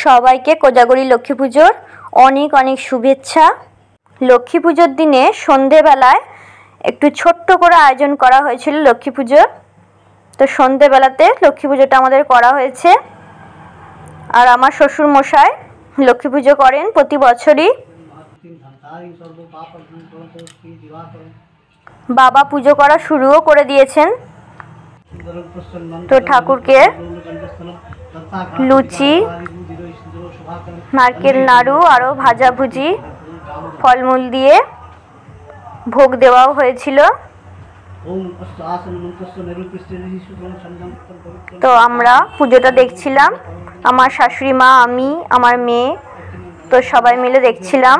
সবাইকে কোজাগরি লক্ষ্মী পুজোর অনেক অনেক শুভেচ্ছা। লক্ষ্মী পুজোর দিনে সন্ধেবেলায় একটু ছোট্ট করে আয়োজন করা হয়েছিল লক্ষ্মী পুজোর। তো সন্ধেবেলাতে লক্ষ্মী পুজোটা আমাদের করা হয়েছে। আর আমার শ্বশুর মশাই লক্ষ্মী পুজো করেন প্রতি বছরই। বাবা পুজো করা শুরুও করে দিয়েছেন। তো ঠাকুরকে লুচি, নারকেল নাড়ু আরও ভাজাভুজি ফলমূল দিয়ে ভোগ দেওয়াও হয়েছিল। তো আমরা পুজোটা দেখছিলাম, আমার শাশুড়ি মা, আমি, আমার মেয়ে, তো সবাই মিলে দেখছিলাম।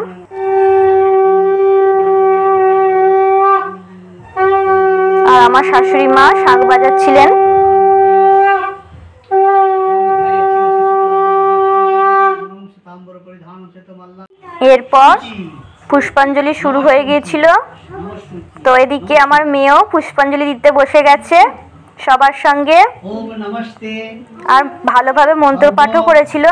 আর আমার শাশুড়ি মা শাঁখ বাজাচ্ছিলেন। এরপর পুষ্পাঞ্জলি শুরু হয়ে গিয়েছিল। তো এদিকে আমার মেয়েও পুষ্পাঞ্জলি দিতে বসে গেছে সবার সঙ্গে, আর ভালোভাবে মন্ত্র পাঠও করেছিল।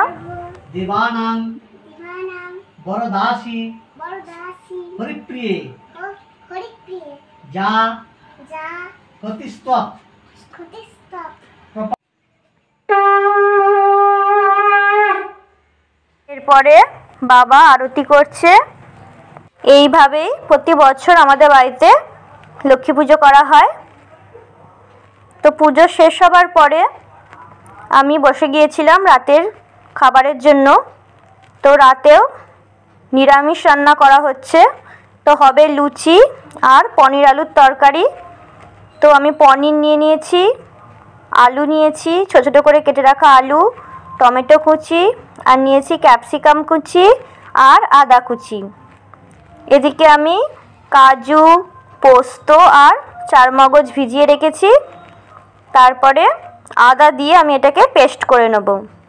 এরপরে বাবা আরতি করছে। এইভাবেই প্রতি বছর আমাদের বাড়িতে লক্ষ্মী পুজো করা হয়। তো পুজো শেষ হবার পরে আমি বসে গিয়েছিলাম রাতের খাবারের জন্য। তো রাতেও নিরামিষ রান্না করা হচ্ছে। তো হবে লুচি আর পনির আলুর তরকারি। তো আমি পনির নিয়ে নিয়েছি, আলু নিয়েছি ছোটো ছোটো করে কেটে রাখা আলু, টমেটো কুচি, আর নিয়েছি ক্যাপসিকাম কুচি আর আদা কুচি। এদিকে আমি কাজু, পোস্ত আর চারমগজ ভিজিয়ে রেখেছি। তারপরে আদা দিয়ে আমি এটাকে পেস্ট করে নেব।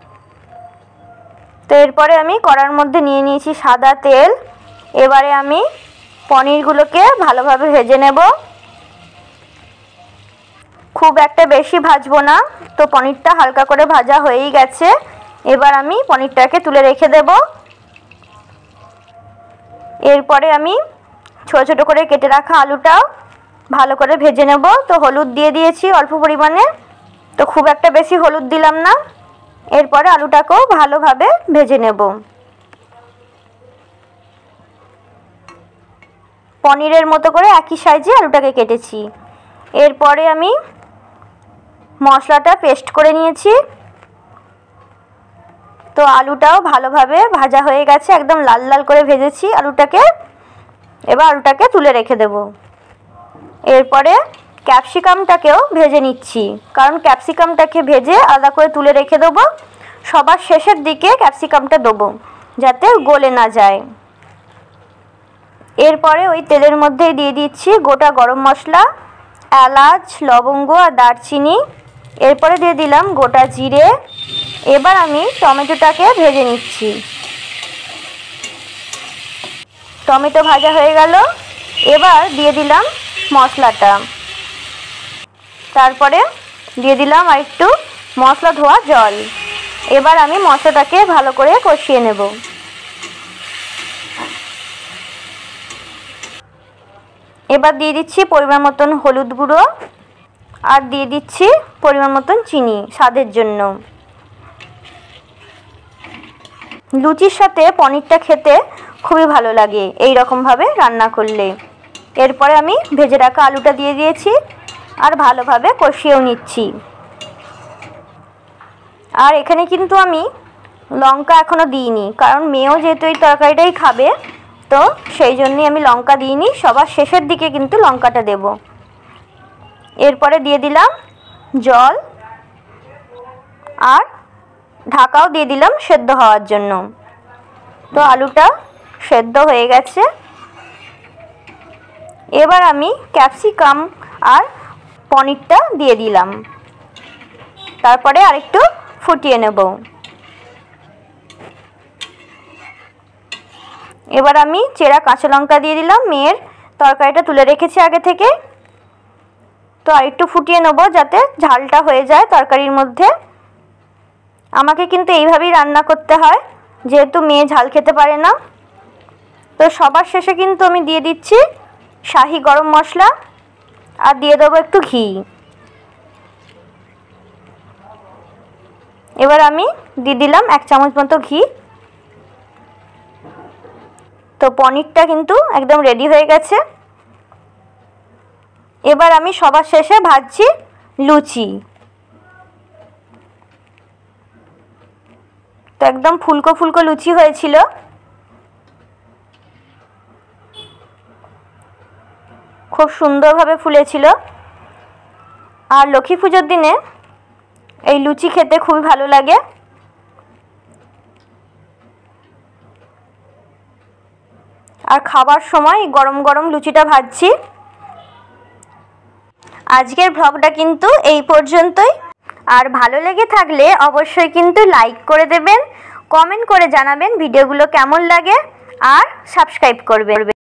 তো এরপরে আমি কড়ার মধ্যে নিয়ে নিয়েছি সাদা তেল। এবারে আমি পনিরগুলোকে ভালোভাবে ভেজে নেব। খুব একটা বেশি ভাজবো না। তো পনিরটা হালকা করে ভাজা হয়েই গেছে। এবার আমি পনিরটাকে তুলে রেখে দেব। এরপরে আমি ছোটো ছোটো করে কেটে রাখা আলুটাও ভালো করে ভেজে নেব। তো হলুদ দিয়ে দিয়েছি অল্প পরিমাণে, তো খুব একটা বেশি হলুদ দিলাম না। এরপরে আলুটাকেও ভালোভাবে ভেজে নেব। পনিরের মতো করে একই সাইজে আলুটাকে কেটেছি। এরপরে আমি মশলাটা পেস্ট করে নিয়েছি। তো আলুটাও ভালোভাবে ভাজা হয়ে গেছে, একদম লাল লাল করে ভেজেছি আলুটাকে। এবার আলুটাকে তুলে রেখে দেব। এরপরে ক্যাপসিকামটাকেও ভেজে নিচ্ছি, কারণ ক্যাপসিকামটাকে ভেজে আলাদা করে তুলে রেখে দেবো। সবার শেষের দিকে ক্যাপসিকামটা দেবো যাতে গলে না যায়। এরপরে ওই তেলের মধ্যেই দিয়ে দিচ্ছি গোটা গরম মশলা, এলাচ, লবঙ্গ আর দারচিনি। এরপরে দিয়ে দিলাম গোটা জিরে। এবার আমি টমেটোটাকে ভেজে নিচ্ছি। টমেটো ভাজা হয়ে গেল। এবার দিয়ে দিলাম মশলাটা। তারপরে দিয়ে দিলাম আর একটু মশলা ধোয়া জল। এবার আমি মশলাটাকে ভালো করে কষিয়ে নেব। এবার দিয়ে দিচ্ছি পরিমাণ মতন হলুদ গুঁড়ো, আর দিয়ে দিচ্ছি পরিমাণ মতন চিনি স্বাদের জন্য। লুচির সাথে পনিরটা খেতে খুবই ভালো লাগে এই রকমভাবে রান্না করলে। এরপরে আমি ভেজে রাখা আলুটা দিয়ে দিয়েছি আর ভালোভাবে কষিয়েও নিচ্ছি। আর এখানে কিন্তু আমি লঙ্কা এখনও দিইনি, কারণ মেয়েও যেহেতু এই তরকারিটাই খাবে, তো সেই জন্যই আমি লঙ্কা দিইনি। সবার শেষের দিকে কিন্তু লঙ্কাটা দেব। এরপরে দিয়ে দিলাম জল, আর ঢাকাও দিয়ে দিলাম সেদ্ধ হওয়ার জন্য। তো আলুটা সেদ্ধ হয়ে গেছে। এবার আমি ক্যাপসিকাম আর পনিরটা দিয়ে দিলাম। তারপরে আরেকটু ফুটিয়ে নেব। এবার আমি চেরা কাঁচা লঙ্কা দিয়ে দিলাম। মেয়ের তরকারিটা তুলে রেখেছি আগে থেকে। তো আরেকটু ফুটিয়ে নেব যাতে ঝালটা হয়ে যায় তরকারির মধ্যে। আমাকে কিন্তু এইভাবেই রান্না করতে হয়, যেহেতু মেয়ে ঝাল খেতে পারে না। তো সবার শেষে কিন্তু আমি দিয়ে দিচ্ছি শাহি গরম মশলা আর দিয়ে দেবো একটু ঘি। এবার আমি দিয়ে দিলাম 1 চামচ মতো ঘি। তো পনিরটা কিন্তু একদম রেডি হয়ে গেছে। এবার আমি সবার শেষে ভাজছি লুচি। তো একদম ফুলকো ফুলকো লুচি হয়েছিল। খুব সুন্দরভাবে ফুলেছিল। আর লক্ষ্মী পুজোর দিনে এই লুচি খেতে খুবই ভালো লাগে। আর খাবার সময় গরম গরম লুচিটা ভাজছি। আজকের ব্লগটা কিন্তু এই পর্যন্তই। আর ভালো লেগে থাকলে অবশ্যই কিন্তু লাইক করে দেবেন, কমেন্ট করে জানাবেন ভিডিওগুলো কেমন লাগে, আর সাবস্ক্রাইব করবেন।